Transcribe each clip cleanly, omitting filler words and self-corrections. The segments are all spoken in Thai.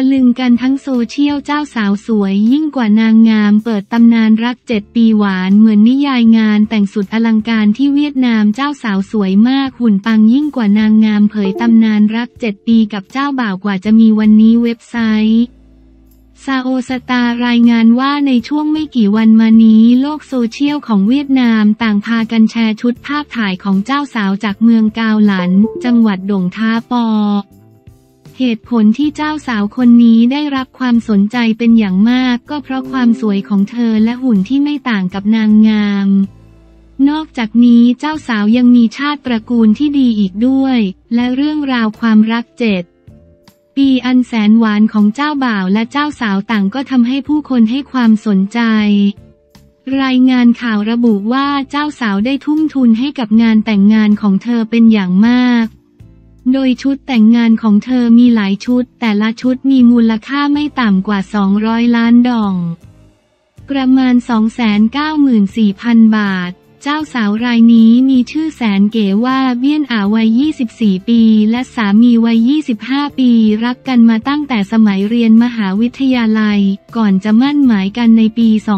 ลึงกันทั้งโซเชียลเจ้าสาวสวยยิ่งกว่านางงามเปิดตำนานรัก7 ปีหวานเหมือนนิยายงานแต่งสุดอลังการที่เวียดนามเจ้าสาวสวยมากหุ่นปังยิ่งกว่านางงามเผยตำนานรัก7 ปีกับเจ้าบ่าวกว่าจะมีวันนี้เว็บไซต์ซาโอสตารายงานว่าในช่วงไม่กี่วันมานี้โลกโซเชียลของเวียดนามต่างพากันแชร์ชุดภาพถ่ายของเจ้าสาวจากเมืองกาวหลันจังหวัดด่งท้าปอเหตุผลที่เจ้าสาวคนนี้ได้รับความสนใจเป็นอย่างมากก็เพราะความสวยของเธอและหุ่นที่ไม่ต่างกับนางงามนอกจากนี้เจ้าสาวยังมีชาติตระกูลที่ดีอีกด้วยและเรื่องราวความรัก7 ปีอันแสนหวานของเจ้าบ่าวและเจ้าสาวต่างก็ทำให้ผู้คนให้ความสนใจรายงานข่าวระบุว่าเจ้าสาวได้ทุ่มทุนให้กับงานแต่งงานของเธอเป็นอย่างมากโดยชุดแต่งงานของเธอมีหลายชุดแต่ละชุดมีมูลค่าไม่ต่ำกว่า200 ล้านดองประมาณ 294,000 บาทเจ้าสาวรายนี้มีชื่อแสนเก๋ว่าเบี้ยนอาวัย24 ปีและสามีวัย25 ปีรักกันมาตั้งแต่สมัยเรียนมหาวิทยาลัยก่อนจะมั่นหมายกันในปี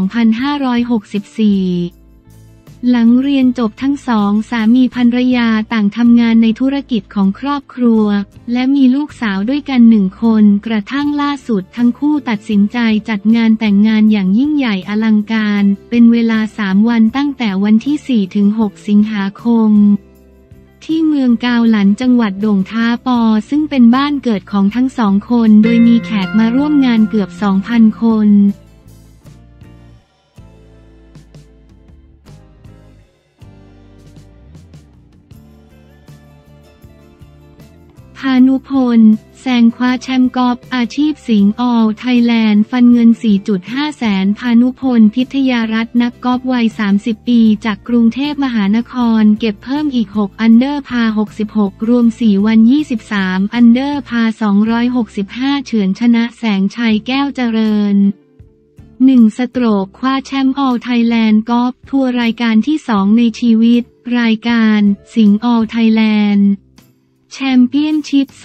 2564หลังเรียนจบทั้งสองสามีภรรยาต่างทำงานในธุรกิจของครอบครัวและมีลูกสาวด้วยกัน1 คนกระทั่งล่าสุดทั้งคู่ตัดสินใจจัดงานแต่งงานอย่างยิ่งใหญ่อลังการเป็นเวลา3 วันตั้งแต่วันที่ 4-6 สิงหาคมที่เมืองกาวหลันจังหวัดด่งท้าปอซึ่งเป็นบ้านเกิดของทั้ง2 คนโดยมีแขกมาร่วมงานเกือบ 2,000 คนพานุพลแซงคว้าแชมป์กอล์ฟอาชีพสิงห์ออลไทยแลนด์ฟันเงิน 4.5 แสนพานุพลพิทยารัตน์นักกอล์ฟวัย30 ปีจากกรุงเทพมหานครเก็บเพิ่มอีก6 อันเดอร์พา 66รวม4 วัน23 อันเดอร์พา 265เฉือนชนะแสงชัยแก้วเจริญ1 สโตรกคว้าแชมป์ออลไทยแลนด์กอล์ฟทัวร์รายการที่2ในชีวิตรายการสิงห์ออลไทยแลนด์แชมเปี้ยนชิพ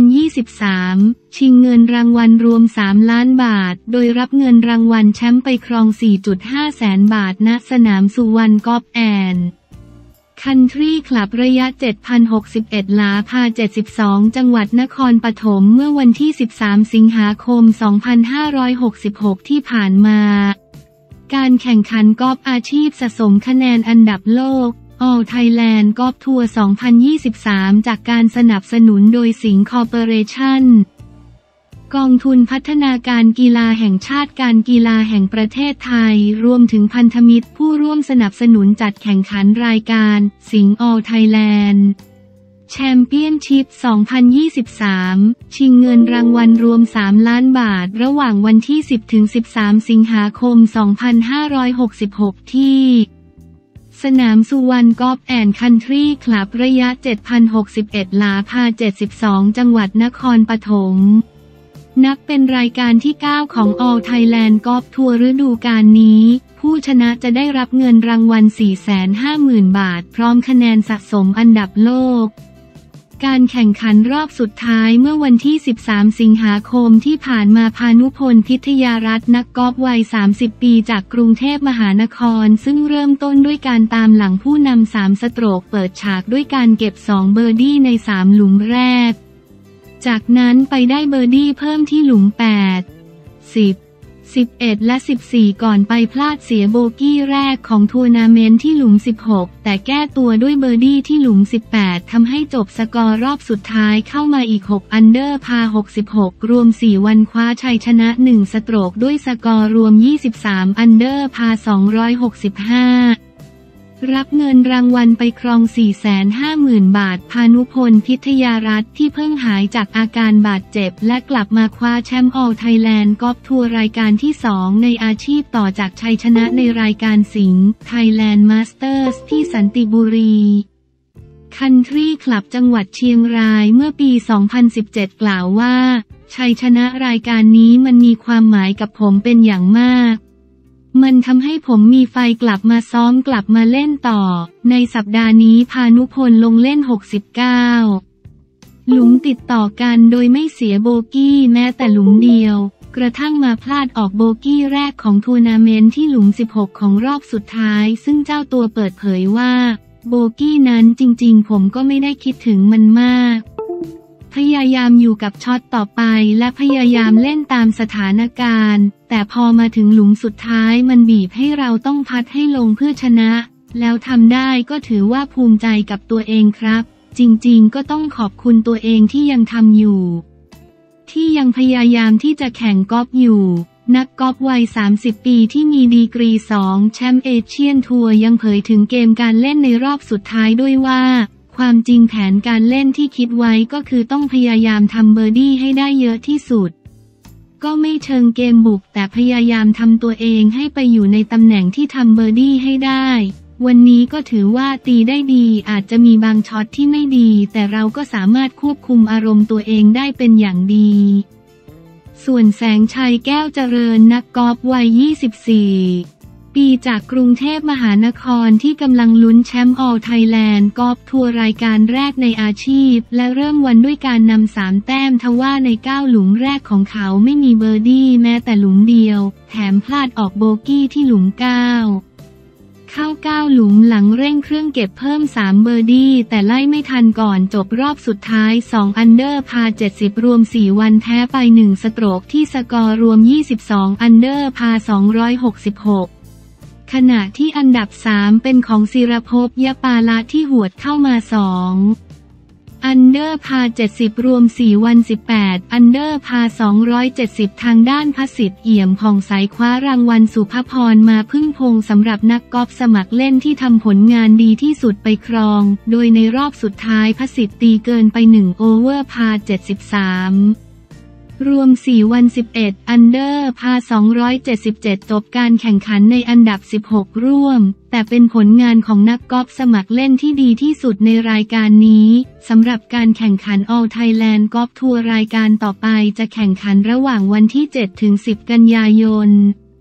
2023 ชิงเงินรางวัลรวม3 ล้านบาทโดยรับเงินรางวัลแชมป์ไปครอง 4.5 แสนบาทณสนามสุวรรณกอล์ฟแอนด์คันทรีคลับระยะ 7,061 หลาพา 72 จังหวัดนครปฐมเมื่อวันที่ 13 สิงหาคม 2566 ที่ผ่านมาการแข่งขันกอล์ฟอาชีพสะสมคะแนนอันดับโลกAll Thailand Golf Tour 2023 จากการสนับสนุนโดยสิงห์คอร์ปอเรชั่นกองทุนพัฒนาการกีฬาแห่งชาติการกีฬาแห่งประเทศไทยรวมถึงพันธมิตรผู้ร่วมสนับสนุนจัดแข่งขันรายการสิงห์ All Thailand แชมเปี้ยนชิพ 2023 ชิงเงินรางวัลรวม3 ล้านบาทระหว่างวันที่ 10-13 สิงหาคม 2566 ที่สนามสุวรรณกอล์ฟแอนด์คันทรีคลับระยะ 7,061 หลาพา 72 จังหวัดนครปฐมนับเป็นรายการที่ 9 ของ All Thailand Golf Tour ฤดูกาลนี้ผู้ชนะจะได้รับเงินรางวัล 450,000 บาทพร้อมคะแนนสะสมอันดับโลกการแข่งขันรอบสุดท้ายเมื่อวันที่ 13 สิงหาคมที่ผ่านมาพานุพลพิทยารัตน์นักกอล์ฟวัย 30 ปีจากกรุงเทพมหานครซึ่งเริ่มต้นด้วยการตามหลังผู้นำ3 สโตรกเปิดฉากด้วยการเก็บ2 เบอร์ดี้ใน3 หลุมแรกจากนั้นไปได้เบอร์ดี้เพิ่มที่หลุม 8, 10, 11 และ 14 ก่อนไปพลาดเสียโบกี้แรกของทัวร์นาเมนต์ที่หลุม 16 แต่แก้ตัวด้วยเบอร์ดี้ที่หลุม 18 ทำให้จบสกอร์รอบสุดท้ายเข้ามาอีก6 อันเดอร์พา 66รวม4 วันคว้าชัยชนะ1 สโตรกด้วยสกอร์รวม 23 อันเดอร์พา 265รับเงินรางวัลไปครอง 450,000 บาทพานุพลพิทยารัตน์ที่เพิ่งหายจากอาการบาดเจ็บและกลับมาคว้าแชมป์ All Thailand Golf Tour รายการที่ 2 ในอาชีพต่อจากชัยชนะในรายการสิงห์ Thailand Masters ที่สันติบุรีคันทรีคลับจังหวัดเชียงรายเมื่อปี 2017 กล่าวว่าชัยชนะรายการนี้มันมีความหมายกับผมเป็นอย่างมากมันทำให้ผมมีไฟกลับมาซ้อมกลับมาเล่นต่อในสัปดาห์นี้พานุพลลงเล่น69 หลุมติดต่อกันโดยไม่เสียโบกี้แม้แต่หลุมเดียวกระทั่งมาพลาดออกโบกี้แรกของทัวร์นาเมนต์ที่หลุม16ของรอบสุดท้ายซึ่งเจ้าตัวเปิดเผยว่าโบกี้นั้นจริงๆผมก็ไม่ได้คิดถึงมันมากพยายามอยู่กับช็อตต่อไปและพยายามเล่นตามสถานการณ์แต่พอมาถึงหลุมสุดท้ายมันบีบให้เราต้องพัดให้ลงเพื่อชนะแล้วทำได้ก็ถือว่าภูมิใจกับตัวเองครับจริงๆก็ต้องขอบคุณตัวเองที่ยังทำอยู่ที่ยังพยายามที่จะแข่งกอล์ฟอยู่นักกอล์ฟวัย30 ปีที่มีดีกรี2แชมป์เอเชียนทัวร์ยังเผยถึงเกมการเล่นในรอบสุดท้ายด้วยว่าความจริงแผนการเล่นที่คิดไว้ก็คือต้องพยายามทำเบอร์ดี้ให้ได้เยอะที่สุดก็ไม่เชิงเกมบุกแต่พยายามทำตัวเองให้ไปอยู่ในตำแหน่งที่ทำเบอร์ดี้ให้ได้วันนี้ก็ถือว่าตีได้ดีอาจจะมีบางช็อตที่ไม่ดีแต่เราก็สามารถควบคุมอารมณ์ตัวเองได้เป็นอย่างดีส่วนแสงชัยแก้วเจริญนักกอล์ฟวัย24 ปีจากกรุงเทพมหานครที่กำลังลุ้นแชมป์ออลไทยแลนด์กอล์ฟทัวร์รายการแรกในอาชีพและเริ่มวันด้วยการนำ3 แต้มทว่าใน9 หลุมแรกของเขาไม่มีเบอร์ดี้แม้แต่หลุมเดียวแถมพลาดออกโบกี้ที่หลุม9เข้า9 หลุมหลังเร่งเครื่องเก็บเพิ่ม3 เบอร์ดี้แต่ไล่ไม่ทันก่อนจบรอบสุดท้าย2 อันเดอร์พา70รวม4 วันแพ้ไป1 สโตรกที่สกอร์รวม22 อันเดอร์พา266ขณะที่อันดับ3เป็นของศิรภพ ยปาละที่หวดเข้ามา2 อันเดอร์พา70รวม4 วัน18 อันเดอร์พา270ทางด้านพสิทธิ์เอี่ยมผ่องใสคว้ารางวัลสุภพรมาพึ่งพงสำหรับนักกอล์ฟสมัครเล่นที่ทำผลงานดีที่สุดไปครองโดยในรอบสุดท้ายพสิทธิ์ตีเกินไป1 โอเวอร์พา73รวม4 วัน11 อันเดอร์พา277จบการแข่งขันในอันดับ16ร่วมแต่เป็นผลงานของนักกอล์ฟสมัครเล่นที่ดีที่สุดในรายการนี้สำหรับการแข่งขัน All Thailand Golf Tour รายการต่อไปจะแข่งขันระหว่างวันที่ 7-10 กันยายน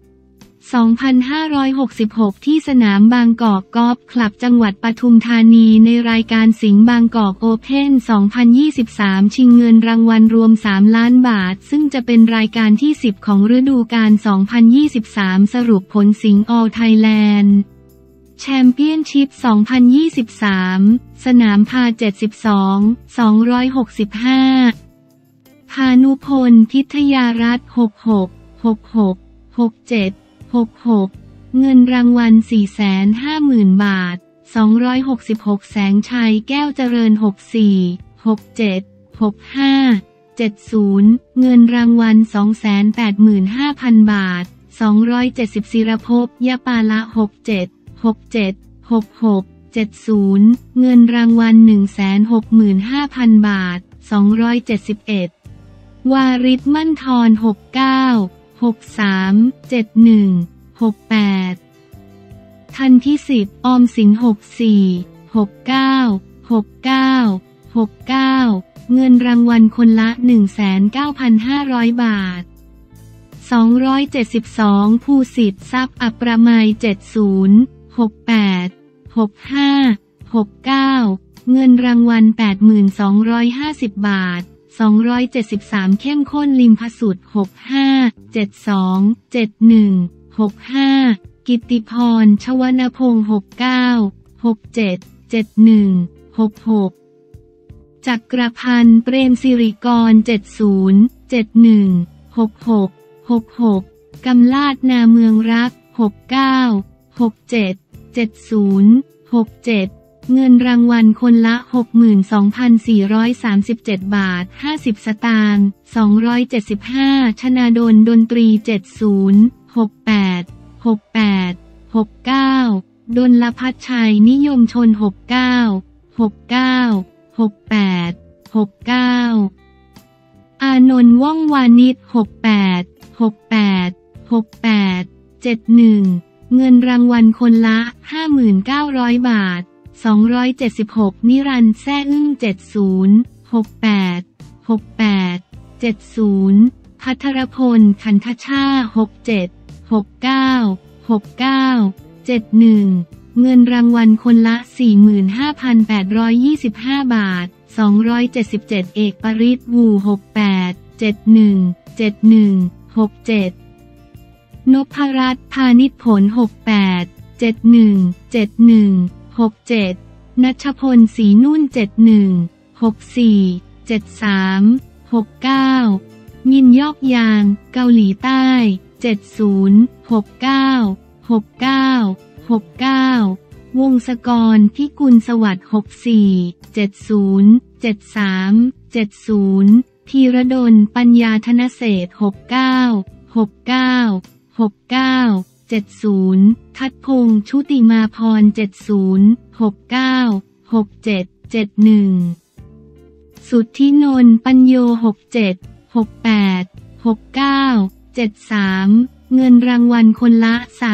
2566 ที่สนามบางกอกกอล์ฟคลับจังหวัดปทุมธานีในรายการสิงห์บางกอกโอเพ่น 2023 ชิงเงินรางวัลรวม3 ล้านบาทซึ่งจะเป็นรายการที่ 10 ของฤดูกาล 2023 สรุปผลสิงห์ All Thailand แชมเปี้ยนชิพ 2023 สนามพา72 265 พานุพล พิทยารัตน์ 66 66 67 66 เงินรางวัล 450,000 บาท 266 แสงชัยแก้วเจริญ 64 67 65 70 เงินรางวัล 285,000 บาท 270 ศิรภพ ยปาละ 67 67 66 70 เงินรางวัล 165,000 บาท 271 วาริศ มั่นทร 69 63 71 68 ทันพิสิทธิ์ ออมสิน 64 69 69 69 เงินรางวัลคนละ 19,500 บาท 272 ภูสิทธิ์ทรัพย์ อัปประมัย 70 68 65 69 เงินรางวัล 8,250 บาท273 เข้มข้นลิมพสุด65 72 71 65 กิตติพร ชวนพงศ์69 67 71 66 จักรพันธ์ เปรมสิริกร70 71 66 66 กำลาดนาเมืองรัก69 67 70 67เงินรางวัลคนละ 62,437 บาท 50 สตางค์275 ชนาดลดนตรี70 68 68 69 ดลพัชชัยนิยมชน69 69 68 69 อานนท์ว่องวานิช68 68 68 71 เงินรางวัลคนละ 5,900 บาท276 นิรันดร์แซ่อึ้ง70 68 68 70 ภัทรพล ขันธชา67 69 69 71 เงินรางวัลคนละ 45,825 บาท 277เอกปริศวู68 71 71 67นพรัตน์พานิชผล68 71 71 67ณัชพลศรีนุ่น71 64 73 69มินยอกยางเกาหลีใต้70 69 69 69วงศกรพิกุลสวัสดิ์64 70 73 70ธีรดลปัญญาธนเศรษฐ์69 69 69 70ทัดพงษ์ชุติมาพร70 69 67 71สุทธินนท์ปัญโย67 68 69 73เงินรางวัลคนละ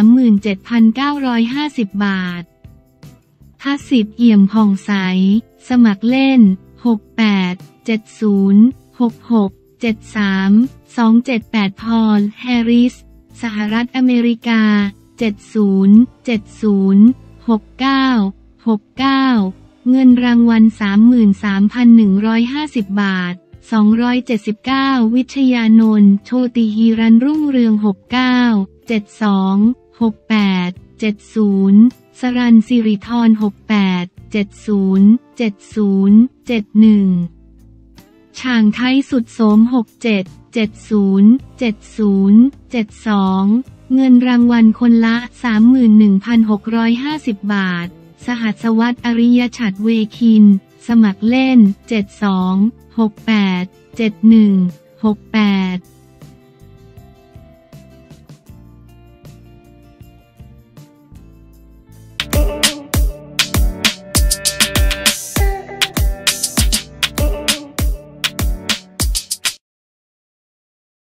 37,950 บาททัศิษย์เอี่ยมผ่องใสสมัครเล่น68 70 66 73 278พอลแฮริสสหรัฐอเมริกา70 70 69 69เงินรางวัล 33,150 บาท279วิชยานนท์โชติฮีรันรุ่งเรือง69 72 68 70สรัญสิริธร68 70 70 71ช่างไทยสุดโสม67 70 70 72เงินรางวัลคนละ 31,650 บาทสหัสวรรษอริยฉัตรเวคินสมัครเล่น72 68 71 68